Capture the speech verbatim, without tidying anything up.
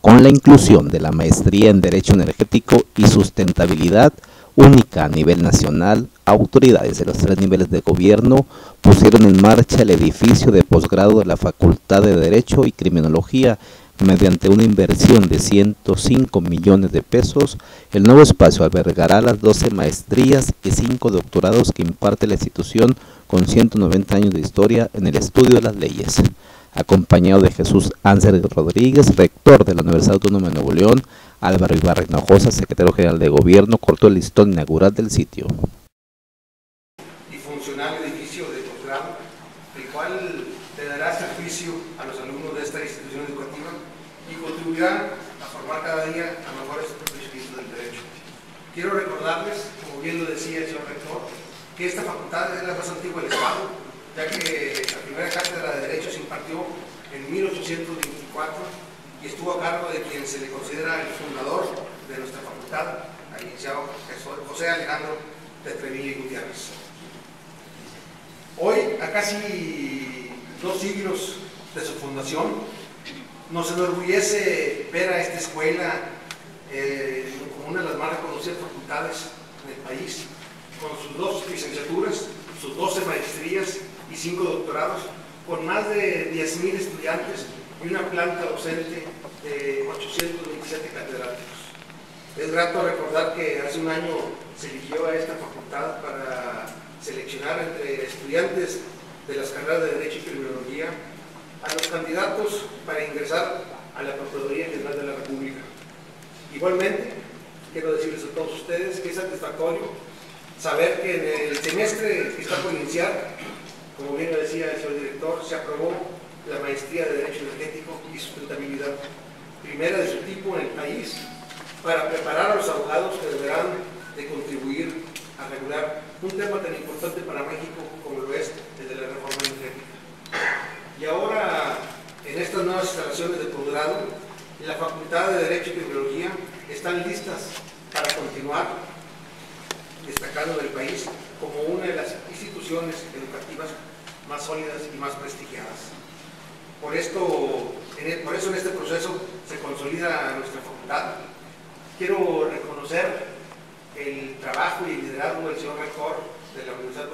con la inclusión de la maestría en Derecho Energético y Sustentabilidad, única a nivel nacional. Autoridades de los tres niveles de gobierno pusieron en marcha el edificio de posgrado de la Facultad de Derecho y Criminología. Mediante una inversión de ciento cinco millones de pesos, el nuevo espacio albergará las doce maestrías y cinco doctorados que imparte la institución, con ciento noventa años de historia en el estudio de las leyes. Acompañado de Jesús Ángel Rodríguez, rector de la Universidad Autónoma de Nuevo León, Álvaro Ibarra Hinojosa, secretario general de Gobierno, cortó el listón inaugural del sitio. Y funcional edificio de posgrado, el cual le dará servicio a los alumnos de esta institución educativa y contribuirá a formar cada día a mejores profesionistas del derecho. Quiero recordarles, como bien lo decía el señor rector, que esta facultad es la más antigua del Estado, ya que la primera cátedra de Derecho se impartió en mil ochocientos veinticuatro y estuvo a cargo de quien se le considera el fundador de nuestra facultad, al licenciado José Alejandro de Trevilla y Gutiérrez. Hoy, a casi dos siglos de su fundación, nos enorgullece ver a esta escuela eh, como una de las más reconocidas facultades en el país, con sus dos licenciaturas, sus doce maestrías y cinco doctorados, con más de diez mil estudiantes y una planta docente de ochocientos veintisiete catedráticos. Es grato recordar que hace un año se eligió a esta facultad para seleccionar entre estudiantes de las carreras de Derecho y Criminología a los candidatos para ingresar a la Procuraduría General de la República. Igualmente, quiero decirles a todos ustedes que es satisfactorio saber que en el semestre que está por iniciar, como bien lo decía el señor director, se aprobó la maestría de Derecho Energético y Sustentabilidad, primera de su tipo en el país, para preparar a los abogados que deberán de contribuir a regular un tema tan importante para México como lo es el de la reforma energética. Y ahora, en estas nuevas instalaciones de posgrado, la Facultad de Derecho y Criminología están listas para continuar destacando en el país como una de las instituciones educativas más sólidas y más prestigiadas. Por, esto, en el, por eso en este proceso se consolida nuestra facultad. Quiero reconocer el trabajo y el liderazgo del señor rector de la Universidad